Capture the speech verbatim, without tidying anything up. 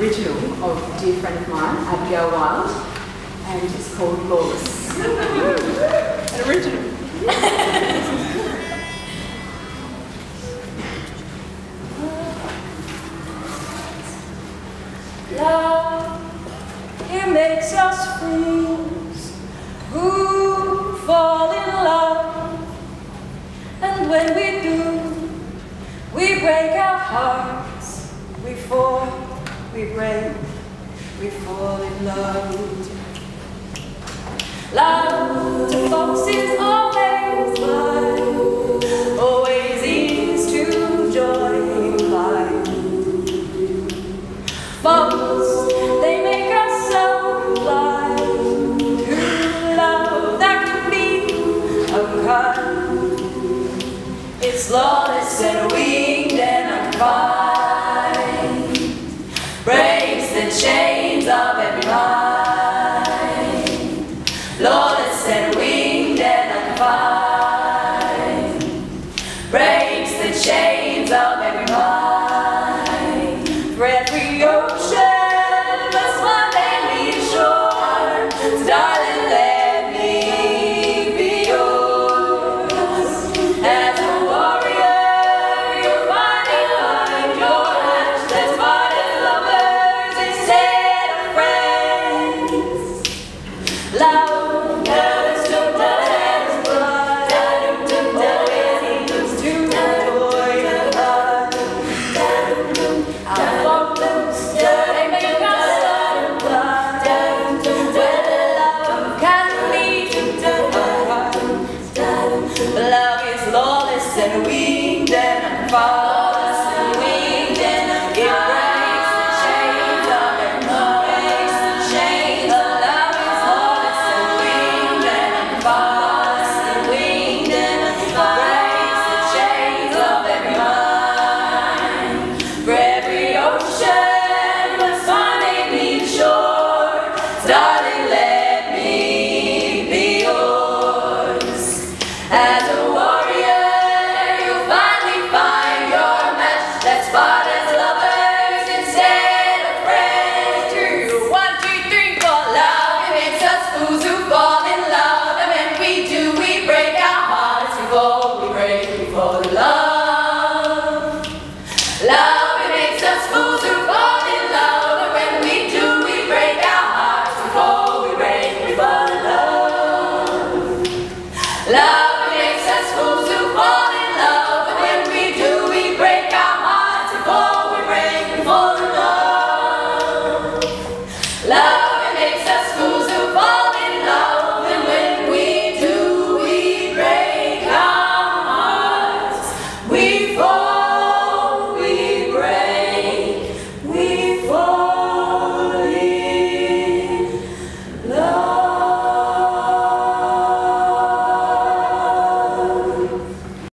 original of a dear friend of mine, Abigail Wild, and it's called Lawless. An original. Love, it makes us fools who fall in love, and when we do, we break our hearts. We fall, we break, we fall in love. Love to folks is always blind, always is to joy inclined. Folks, they make us so blind to love that can be unkind. It's lawless and winged and unkind, breaks the chains of every mind. Lawless and winged and unkind, breaks the chains of every mind. For every ocean